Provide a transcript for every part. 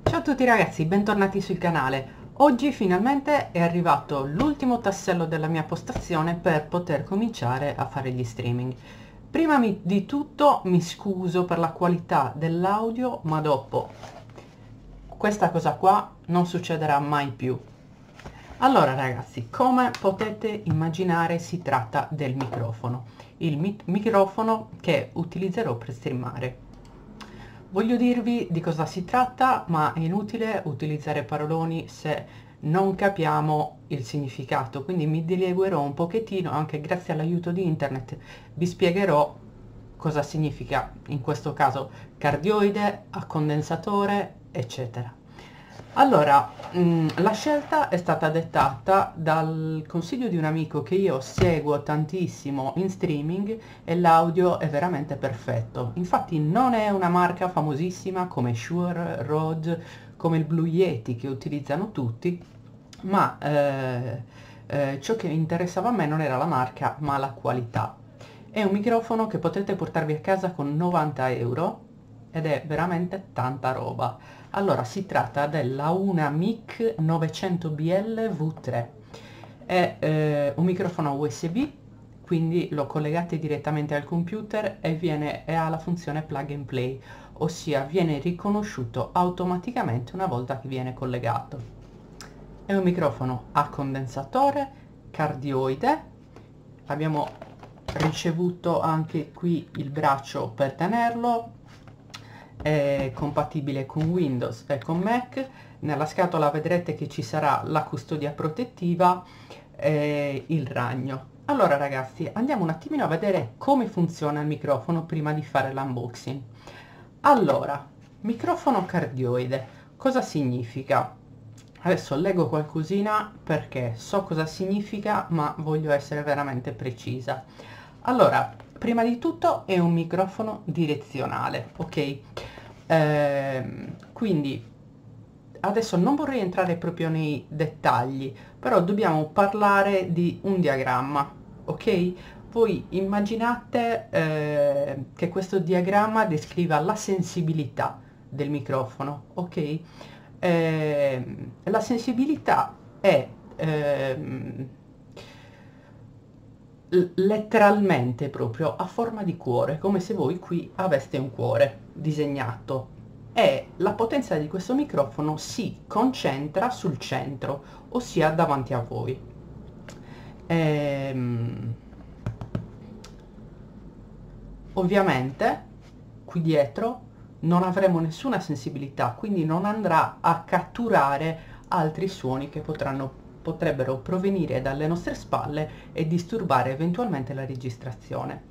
Ciao a tutti ragazzi, bentornati sul canale. Oggi finalmente è arrivato l'ultimo tassello della mia postazione per poter cominciare a fare gli streaming. Prima di tutto mi scuso per la qualità dell'audio, ma dopo questa cosa qua non succederà mai più. Allora ragazzi, come potete immaginare si tratta del microfono, il microfono che utilizzerò per streamare. Voglio dirvi di cosa si tratta, ma è inutile utilizzare paroloni se non capiamo il significato, quindi mi dileguerò un pochettino, anche grazie all'aiuto di internet vi spiegherò cosa significa in questo caso cardioide, accondensatore, eccetera. Allora, la scelta è stata dettata dal consiglio di un amico che io seguo tantissimo in streaming e l'audio è veramente perfetto. Infatti non è una marca famosissima come Shure, Rode, come il Blue Yeti che utilizzano tutti, ma ciò che interessava a me non era la marca ma la qualità. È un microfono che potete portarvi a casa con 90 euro ed è veramente tanta roba. Allora, si tratta della Unamic 900BL V3. È un microfono USB, quindi lo collegate direttamente al computer e ha la funzione plug and play, ossia viene riconosciuto automaticamente una volta che viene collegato. È un microfono a condensatore cardioide. Abbiamo ricevuto anche qui il braccio per tenerlo, è compatibile con Windows e con Mac. Nella scatola vedrete che ci sarà la custodia protettiva e il ragno. Allora ragazzi, andiamo un attimino a vedere come funziona il microfono prima di fare l'unboxing. Allora, microfono cardioide, cosa significa? Adesso leggo qualcosina perché so cosa significa, ma voglio essere veramente precisa. Allora, prima di tutto è un microfono direzionale, ok? Quindi adesso non vorrei entrare proprio nei dettagli, però dobbiamo parlare di un diagramma, ok? Voi immaginate che questo diagramma descriva la sensibilità del microfono, ok? La sensibilità è letteralmente proprio a forma di cuore, come se voi qui aveste un cuore disegnato e la potenza di questo microfono si concentra sul centro, ossia davanti a voi. Ehm, Ovviamente qui dietro non avremo nessuna sensibilità, quindi non andrà a catturare altri suoni che potrebbero provenire dalle nostre spalle e disturbare eventualmente la registrazione.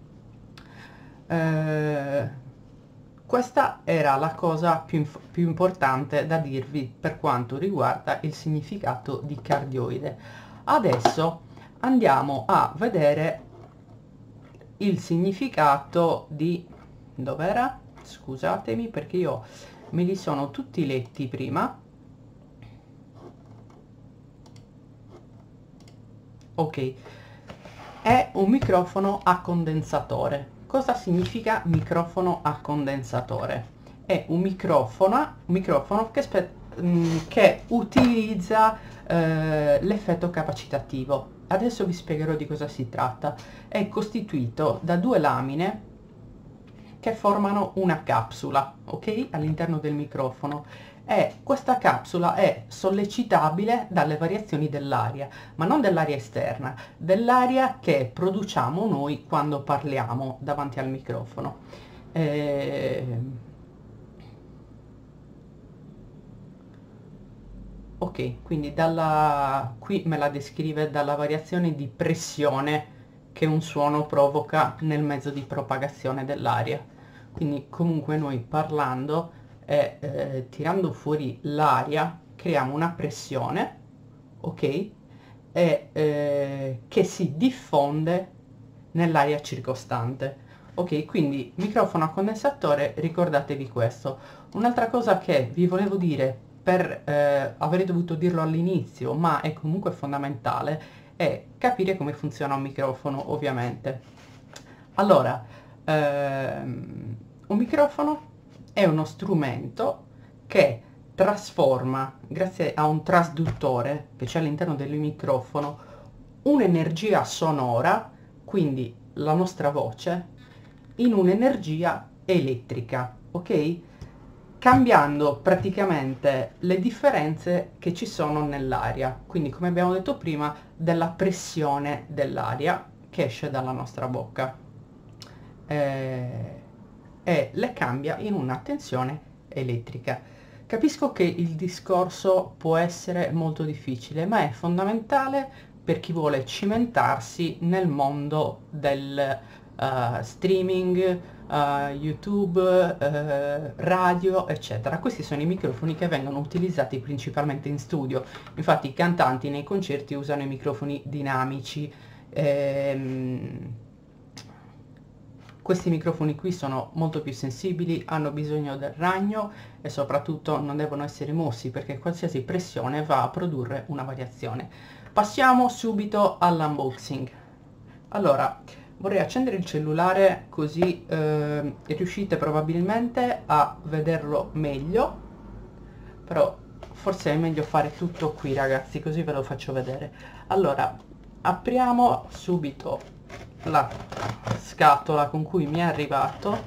Questa era la cosa più importante da dirvi per quanto riguarda il significato di cardioide. Adesso andiamo a vedere il significato di... dov'era? Scusatemi perché io me li sono tutti letti prima. Ok, è un microfono a condensatore. Cosa significa microfono a condensatore? È un microfono che utilizza l'effetto capacitativo. Adesso vi spiegherò di cosa si tratta. È costituito da due lamine che formano una capsula, ok? All'interno del microfono. E questa capsula è sollecitabile dalle variazioni dell'aria, ma non dell'aria esterna, dell'aria che produciamo noi quando parliamo davanti al microfono. Ok, quindi qui me la descrive dalla variazione di pressione che un suono provoca nel mezzo di propagazione dell'aria. Quindi comunque noi parlando e tirando fuori l'aria creiamo una pressione, ok? Che si diffonde nell'aria circostante. Ok, quindi microfono a condensatore, ricordatevi questo. Un'altra cosa che vi volevo dire, avrei dovuto dirlo all'inizio, ma è comunque fondamentale, è capire come funziona un microfono, ovviamente. Allora, un microfono è uno strumento che trasforma, grazie a un trasduttore che c'è all'interno del microfono, un'energia sonora, quindi la nostra voce, in un'energia elettrica, ok? Cambiando praticamente le differenze che ci sono nell'aria, quindi come abbiamo detto prima, della pressione dell'aria che esce dalla nostra bocca e le cambia in una tensione elettrica. Capisco che il discorso può essere molto difficile, ma è fondamentale per chi vuole cimentarsi nel mondo del streaming, YouTube, radio, eccetera. Questi sono i microfoni che vengono utilizzati principalmente in studio. Infatti i cantanti nei concerti usano i microfoni dinamici. Questi microfoni qui sono molto più sensibili, hanno bisogno del ragno e soprattutto non devono essere mossi perché qualsiasi pressione va a produrre una variazione. Passiamo subito all'unboxing. Allora, vorrei accendere il cellulare così riuscite probabilmente a vederlo meglio, però forse è meglio fare tutto qui ragazzi, così ve lo faccio vedere. Allora, apriamo subito la scatola con cui mi è arrivato.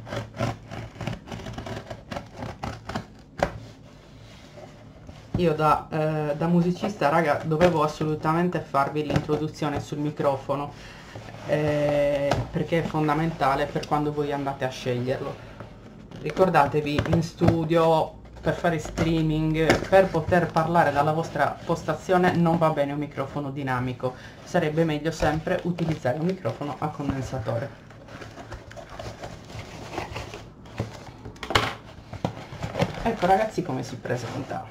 Io da musicista raga dovevo assolutamente farvi l'introduzione sul microfono perché è fondamentale per quando voi andate a sceglierlo. Ricordatevi, in studio, per fare streaming, per poter parlare dalla vostra postazione non va bene un microfono dinamico, sarebbe meglio sempre utilizzare un microfono a condensatore. Ecco ragazzi come si presenta.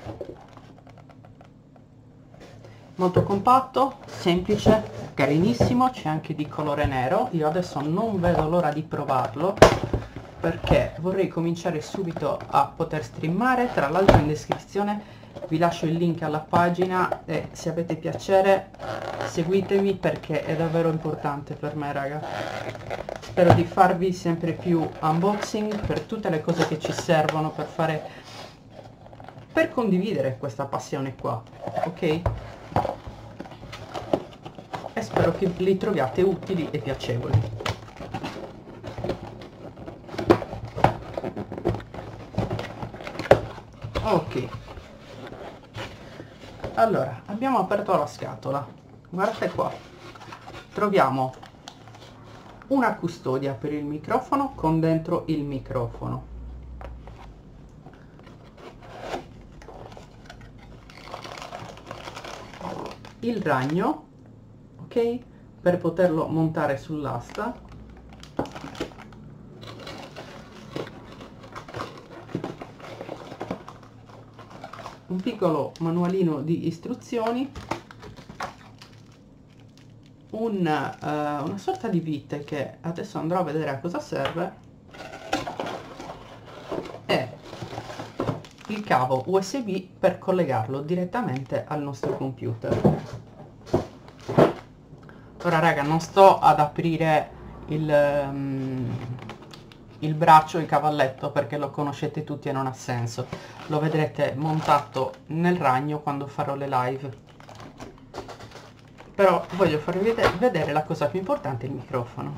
Molto compatto, semplice, carinissimo, c'è anche di colore nero. Io adesso non vedo l'ora di provarlo perché vorrei cominciare subito a poter streamare. Tra l'altro in descrizione vi lascio il link alla pagina e se avete piacere seguitemi perché è davvero importante per me raga. Spero di farvi sempre più unboxing per tutte le cose che ci servono per condividere questa passione qua, ok? E spero che li troviate utili e piacevoli. Ok, allora abbiamo aperto la scatola, guardate qua, troviamo una custodia per il microfono con dentro il microfono, il ragno, ok, per poterlo montare sull'asta, un piccolo manualino di istruzioni, una sorta di vite che adesso andrò a vedere a cosa serve, e il cavo USB per collegarlo direttamente al nostro computer. Ora raga non sto ad aprire il braccio, il cavalletto, perché lo conoscete tutti e non ha senso, lo vedrete montato nel ragno quando farò le live, però voglio farvi vedere la cosa più importante, il microfono.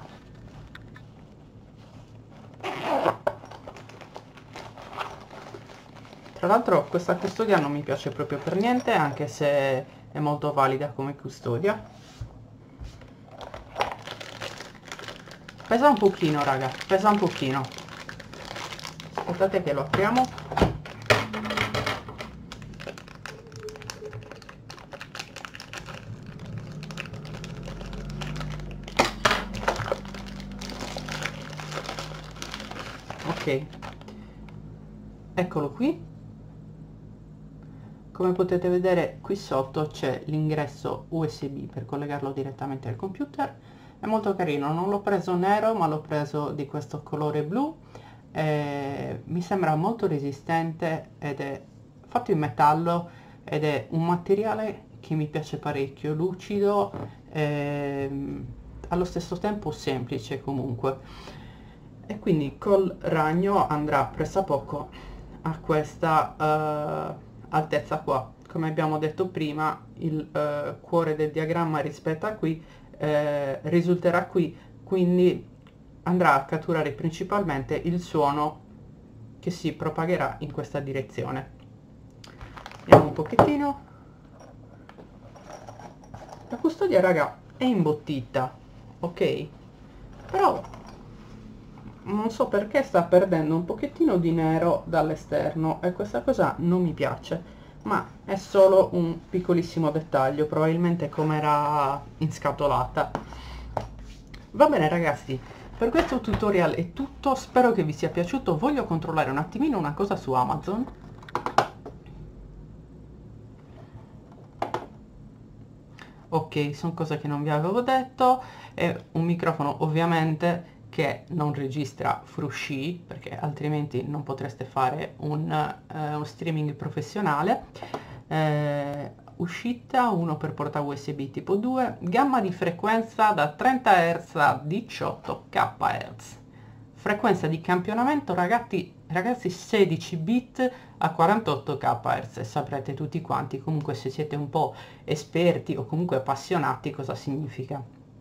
Tra l'altro questa custodia non mi piace proprio per niente, anche se è molto valida come custodia. Pesa un pochino raga, pesa un pochino. Aspettate che lo apriamo. Ok, eccolo qui. Come potete vedere qui sotto c'è l'ingresso USB per collegarlo direttamente al computer. È molto carino, non l'ho preso nero ma l'ho preso di questo colore blu, mi sembra molto resistente ed è fatto in metallo ed è un materiale che mi piace parecchio, lucido, allo stesso tempo semplice comunque, e quindi col ragno andrà pressappoco a questa altezza qua. Come abbiamo detto prima, il cuore del diagramma rispetto a qui risulterà qui, quindi andrà a catturare principalmente il suono che si propagherà in questa direzione. Vediamo un pochettino. La custodia, raga, è imbottita, ok? Però non so perché sta perdendo un pochettino di nero dall'esterno e questa cosa non mi piace, ma è solo un piccolissimo dettaglio, probabilmente come era inscatolata. Va bene ragazzi, per questo tutorial è tutto, spero che vi sia piaciuto. Voglio controllare un attimino una cosa su Amazon. Ok, sono cose che non vi avevo detto. È un microfono ovviamente che non registra frusci, perché altrimenti non potreste fare uno streaming professionale. Uscita 1 per porta USB tipo 2, gamma di frequenza da 30 Hz a 18 kHz. Frequenza di campionamento ragazzi 16 bit a 48 kHz, saprete tutti quanti comunque se siete un po' esperti o comunque appassionati cosa significa.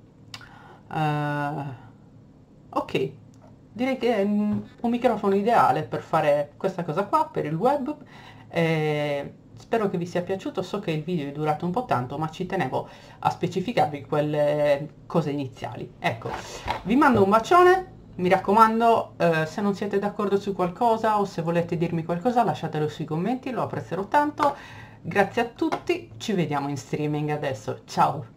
Ok, direi che è un microfono ideale per fare questa cosa qua, per il web. Spero che vi sia piaciuto, so che il video è durato un po' tanto, ma ci tenevo a specificarvi quelle cose iniziali. Ecco, vi mando un bacione. Mi raccomando, se non siete d'accordo su qualcosa o se volete dirmi qualcosa lasciatelo sui commenti, lo apprezzerò tanto. Grazie a tutti, ci vediamo in streaming adesso, ciao!